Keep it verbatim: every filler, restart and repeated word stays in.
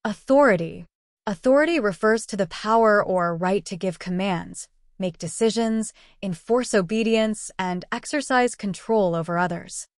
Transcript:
Authority. Authority refers to the power or right to give commands, make decisions, enforce obedience, and exercise control over others.